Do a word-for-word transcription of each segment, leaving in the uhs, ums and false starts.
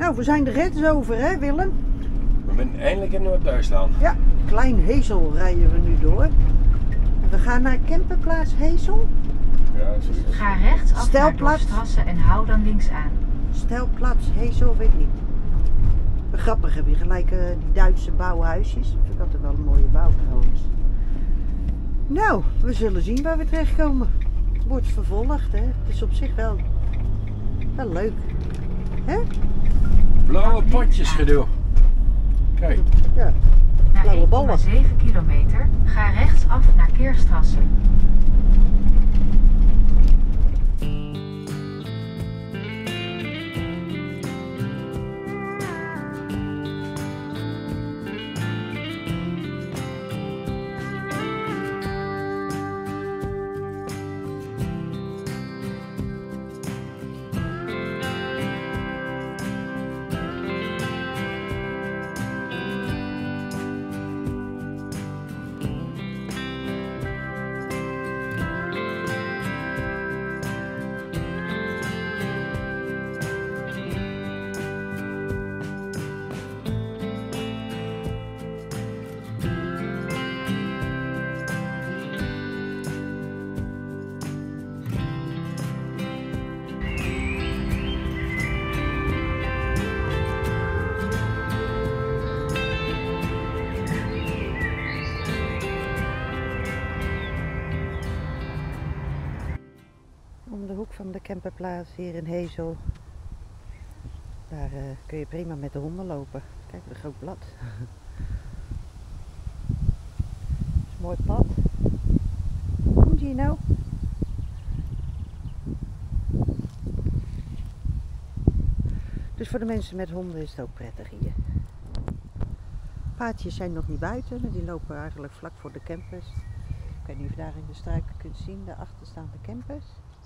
Nou, we zijn de reds over, hè Willem? We zijn eindelijk in Noord-Duitsland. Ja, Klein Hezel rijden we nu door. En we gaan naar camperplaats Hezel. Ja, zoiets. Ga rechtsaf Stelplaats. naar Dorpstrasse en hou dan links aan. Stelplaats Hezel, weet ik niet. Grappig, heb je gelijk uh, die Duitse bouwhuisjes. Ik vind altijd wel een mooie bouw trouwens. Nou, we zullen zien waar we terechtkomen. Wordt vervolgd, hè. Het is op zich wel, wel leuk. Hè? Blauwe potjes gedoe. Kijk. Ja. Na Blauwe één ballen. komma zeven kilometer ga rechtsaf naar Keerstrasse. Om de hoek van de camperplaats hier in Hezel. Daar uh, kun je prima met de honden lopen. Kijk, wat een groot blad. Dat is een mooi pad. Hoe zie je nou? Dus voor de mensen met honden is het ook prettig hier. Paardjes zijn nog niet buiten, maar die lopen eigenlijk vlak voor de campers. Ik weet niet of je daar in de struiken kunt zien, daarachter staan de campers.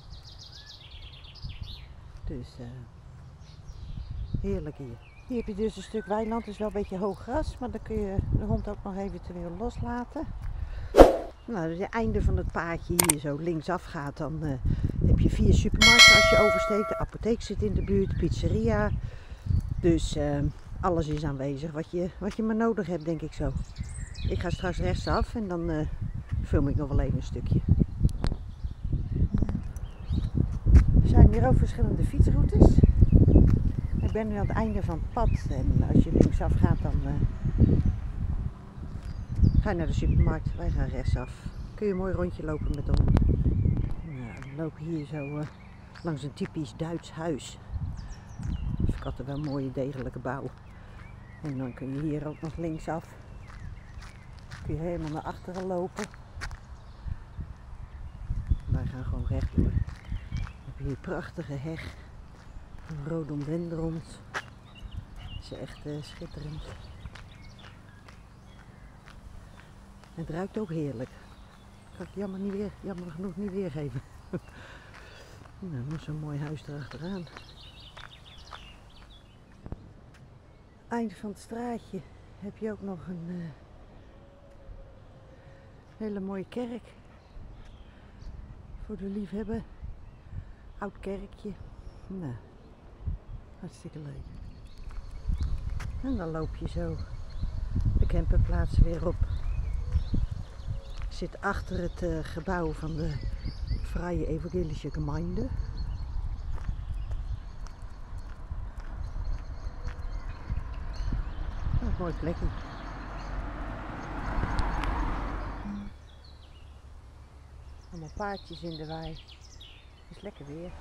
Dus uh, heerlijk hier. Hier heb je dus een stuk weiland, het is wel een beetje hoog gras, maar dan kun je de hond ook nog eventueel loslaten. Nou, dus het einde van het paadje hier zo linksaf gaat, dan uh, heb je vier supermarkten als je oversteekt. De apotheek zit in de buurt, pizzeria. Dus uh, alles is aanwezig wat je, wat je maar nodig hebt, denk ik zo. Ik ga straks rechtsaf en dan uh, film ik nog wel even een stukje. Er zijn hier ook verschillende fietsroutes. Ik ben nu aan het einde van het pad en als je linksaf gaat dan uh, ga je naar de supermarkt. Wij gaan rechtsaf. Kun je een mooi rondje lopen met de hond. Nou, we lopen hier zo uh, langs een typisch Duits huis. Ik had er wel een mooie degelijke bouw. En dan kun je hier ook nog linksaf. Kun je helemaal naar achteren lopen. Wij gaan gewoon rechtdoor. We hebben hier een prachtige heg. Een rhododendrons. Dat is echt uh, schitterend. Het ruikt ook heerlijk. Kan ik jammer, niet weer, jammer genoeg niet weergeven. Nou, nog zo'n mooi huis erachteraan. Eind van het straatje heb je ook nog een uh, hele mooie kerk. Voor de liefhebber. Oud kerkje. Nou, hartstikke leuk. En dan loop je zo de camperplaats weer op. Ik zit achter het uh, gebouw van de Vrije Evangelische Gemeinde. Oh, een mooi plekje. Allemaal paardjes in de wei. Het is lekker weer.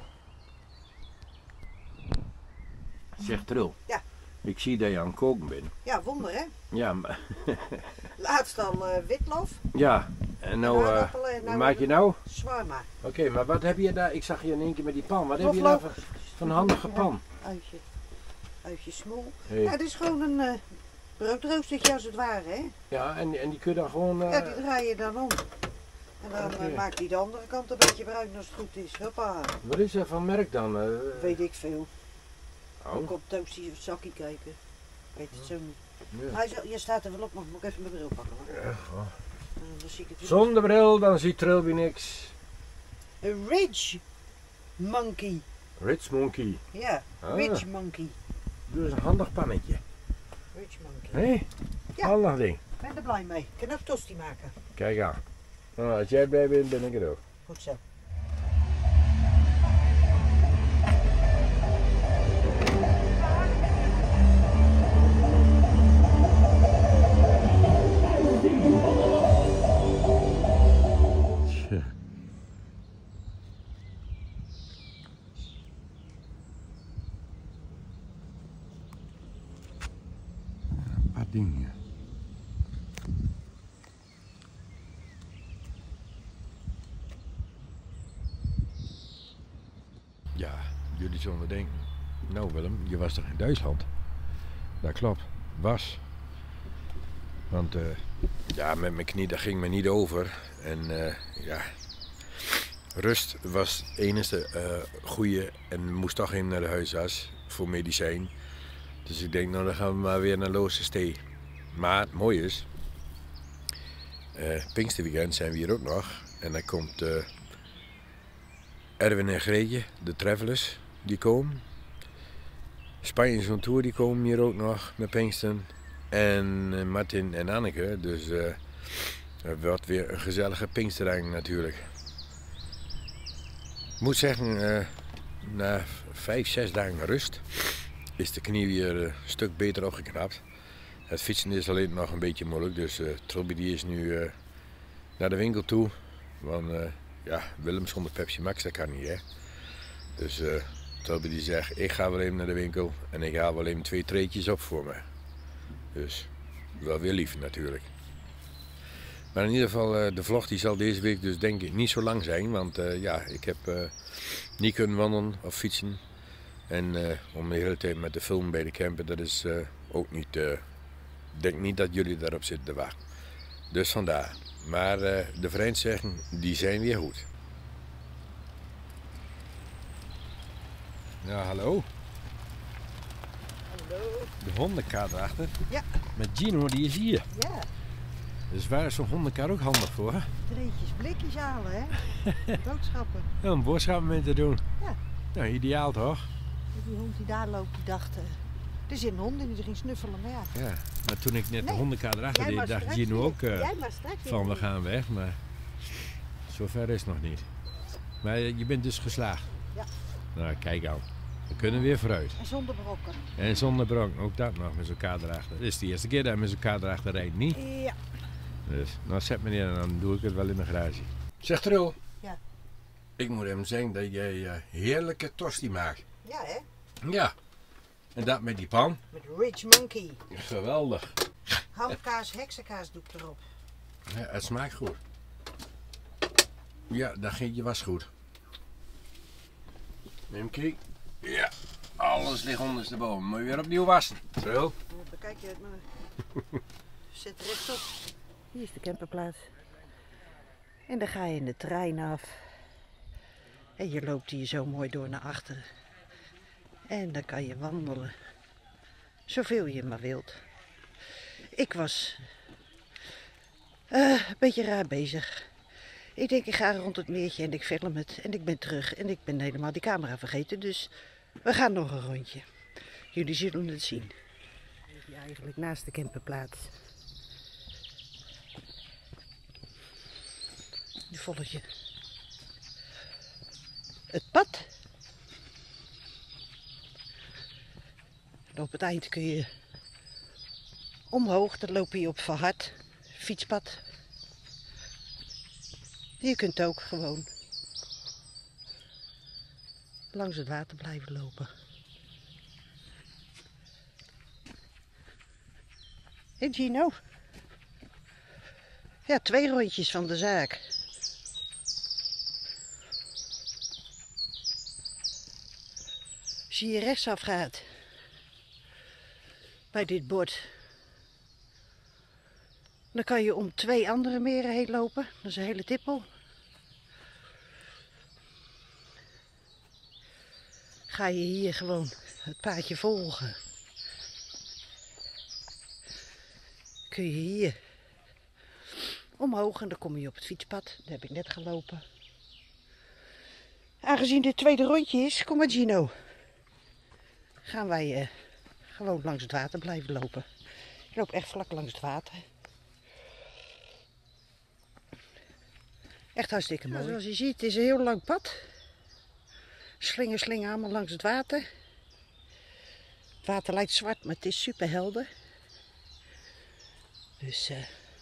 Zeg Trul. Ja. Ik zie dat je aan het koken bent. Ja, wonder hè? Ja, maar... Laatst al uh, witlof. ja. En nou, En uh, aardappelen en nou maak je nou? Zwarma. Oké, okay, maar wat heb je daar? Ik zag je in één keer met die pan. Wat heb je daar voor, voor een handige pan? Uitje, uitje smol. Hey. Ja, dit is gewoon een uh, broodroostertje als het ware hè? Ja, en, en die kun je dan gewoon... Uh... Ja, die draai je dan om. En dan okay. uh, maakt die de andere kant een beetje bruin als het goed is. Hoppa. Wat is er van merk dan? Uh... Weet ik veel. Oh. Ook op Toastie of zakkie kijken. Ik weet het zo niet. Ja. Maar je staat er wel op, maar moet ik even mijn bril pakken hoor. Ja, oh. Uh, dan zie ik het weer. Zonder bril, dan ziet Trilby niks. Een Ridge Monkey. Ridge Monkey. Ja, Ah. Ridge Monkey. Dus een handig pannetje. Rich Monkey. Hé? Hey? Ja. Handig ding. Ik ben er blij mee. Ik kan ook tosti maken. Kijk aan. Nou, als jij erbij bent, ben ik er ook. Goed zo. Tja. Een paar dingen. Ja, jullie zullen denken, nou Willem, je was toch in Duitsland? Dat klopt, was. Want uh, ja, met mijn knie dat ging me niet over. En uh, ja, rust was het enige uh, goede en moest toch in naar de huisarts voor medicijn. Dus ik denk, nou dan gaan we maar weer naar Loze Stee. Maar het mooie is, uh, Pinksterweekend zijn we hier ook nog. En dan komt uh, Erwin en Greetje, de Travelers, die komen. Spanje zo'n tour, die komen hier ook nog met Pinksten. En uh, Martin en Anneke, dus uh, het wordt weer een gezellige Pinksterdag natuurlijk. Ik moet zeggen, uh, na vijf, zes dagen rust is de knie weer een stuk beter opgeknapt. Het fietsen is alleen nog een beetje moeilijk, dus uh, Trilby die is nu uh, naar de winkel toe. Want uh, ja, Willem zonder Pepsi Max, dat kan niet, hè. Dus uh, Trilby die zegt, ik ga wel even naar de winkel en ik haal wel even twee treetjes op voor me. Dus wel weer lief natuurlijk. Maar in ieder geval, uh, de vlog die zal deze week dus denk ik niet zo lang zijn. Want uh, ja, ik heb uh, niet kunnen wandelen of fietsen. En uh, om de hele tijd met de film bij de camper, dat is uh, ook niet... Ik uh, denk niet dat jullie daarop zitten te wachten. Dus vandaar. Maar uh, de vrienden zeggen, die zijn weer goed. Ja, hallo. Hallo. De hondenkaart erachter. Ja. Met Gino, die is hier. Ja. Dus waar is zo'n hondenkaart ook handig voor? Hè? Treetjes, blikjes halen, hè? Boodschappen. Ja, een boodschap mee te doen. Ja. Nou, ideaal toch? Die hond die daar loopt, die dacht... Uh, er zit een hond in die ging snuffelen, maar ja. Ja, maar toen ik net Nee, de hondenkaart erachter deed, dacht Gino weer. ook uh, Jij maar straks van we weer. gaan weg. Maar zover is het nog niet. Maar je bent dus geslaagd. Ja. Nou, kijk aan. We kunnen weer vooruit. En zonder brokken. En zonder bronk, ook dat nog met zo'n kaart erachter. Dit is de eerste keer dat je met zo'n kaart erachter rijdt, niet? Ja. Dus, nou zet me neer en dan doe ik het wel in de garage. Zeg Trul. Ja. Ik moet hem zeggen dat jij uh, heerlijke tosti maakt. Ja, hè? Ja. En dat met die pan. Met Rich Monkey. Geweldig. Hamkaas, heksenkaas doe ik erop. Ja, het smaakt goed. Ja, dat gietje was goed. Neem kijk. Ja, alles ligt ondersteboven. Moet je weer opnieuw wassen. Zo. Bekijk je het maar. Zet rechtop. Hier is de camperplaats. En dan ga je in de trein af. En je loopt hier zo mooi door naar achteren. En dan kan je wandelen. Zoveel je maar wilt. Ik was uh, een beetje raar bezig. Ik denk ik ga rond het meertje en ik film het. En ik ben terug en ik ben helemaal die camera vergeten. Dus we gaan nog een rondje. Jullie zullen het zien. Hier eigenlijk naast de camperplaats. Nu volg je het pad. En op het eind kun je omhoog, dan loop je op verhard fietspad. Je kunt ook gewoon langs het water blijven lopen. Hé hey Gino. Ja, twee rondjes van de zaak. Als je hier rechtsaf gaat, bij dit bord, dan kan je om twee andere meren heen lopen. Dat is een hele tippel. Ga je hier gewoon het paadje volgen, kun je hier omhoog en dan kom je op het fietspad. Dat heb ik net gelopen. Aangezien dit tweede rondje is, kom maar Gino, gaan wij uh, gewoon langs het water blijven lopen. Ik loop echt vlak langs het water. Echt hartstikke mooi. Zoals je ziet, het is een heel lang pad. Slinger, slinger allemaal langs het water. Het water lijkt zwart, maar het is super helder. Dus, uh...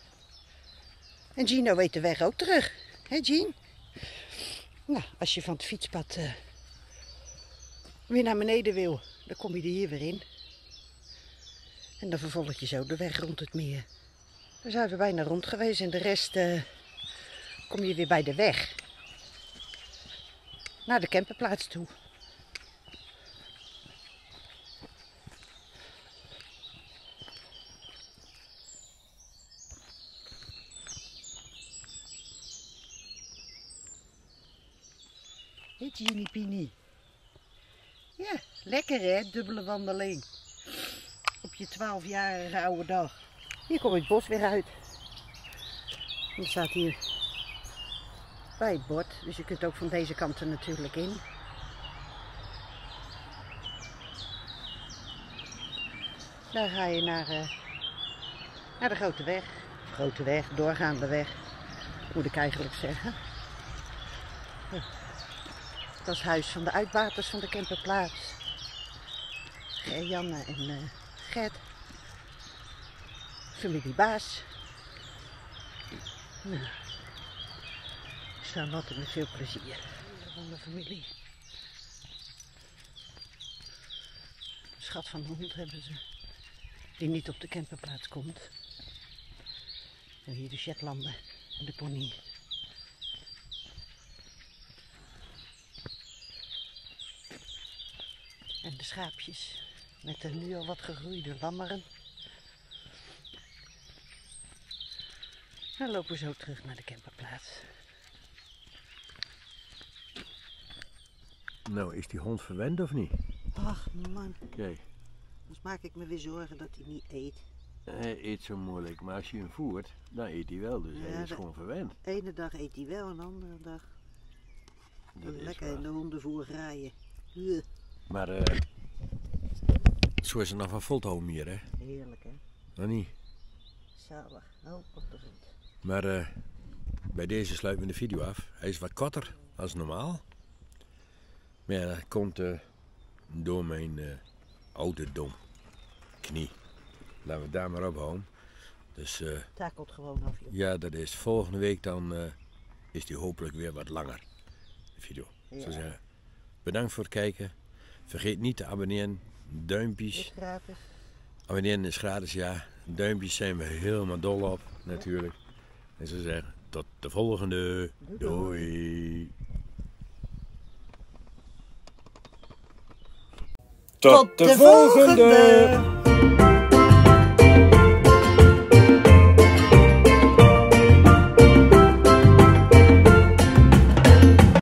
en Gino weet de weg ook terug. Hé Jean? Nou, als je van het fietspad uh, weer naar beneden wil, dan kom je er hier weer in. En dan vervolg je zo de weg rond het meer. Dan zijn we bijna rond geweest en de rest uh, kom je weer bij de weg. Naar de camperplaats toe. Hé Genie Pini. Ja, lekker hè, dubbele wandeling. Op je twaalfjarige oude dag. Hier kom je het bos weer uit. En er staat hier bij het bord, dus je kunt ook van deze kant er natuurlijk in. Daar ga je naar, uh, naar de grote weg. Grote weg, doorgaande weg, moet ik eigenlijk zeggen. Uh, dat is het huis van de uitbaters van de camperplaats. Janne en uh, Gert. Familie Baas. Nou, we staan altijd met veel plezier van de familie. Een schat van een hond hebben ze, die niet op de camperplaats komt. En hier de Shetlanden en de pony. En de schaapjes met de nu al wat gegroeide lammeren. Dan lopen we zo terug naar de camperplaats. Nou, is die hond verwend of niet? Ach man. Kijk. Dus maak ik me weer zorgen dat hij niet eet. Hij eet zo moeilijk, maar als je hem voert, dan eet hij wel. Dus ja, hij is gewoon verwend. De ene dag eet hij wel, en de andere dag Dat lekker in de hondenvoergerijen. Uh. Maar uh, zo is er nog van vol te houden hier, hè? Heerlijk, hè? Nou niet. Zalig. Oh, op de grond. Maar uh, bij deze sluiten we de video af. Hij is wat korter als normaal. Maar ja, dat komt uh, door mijn uh, ouderdom. Knie. Laten we het daar maar op houden. Dus, uh, Takelt gewoon af, joh. Ja, dat is volgende week dan uh, is die hopelijk weer wat langer. De video. Ja. Zo zeggen. Bedankt voor het kijken. Vergeet niet te abonneren. Duimpjes. Is gratis. Abonneren is gratis, ja. Duimpjes zijn we helemaal dol op, natuurlijk. Ja. En zo zeggen, tot de volgende. Doei. Doei. Tot de volgende!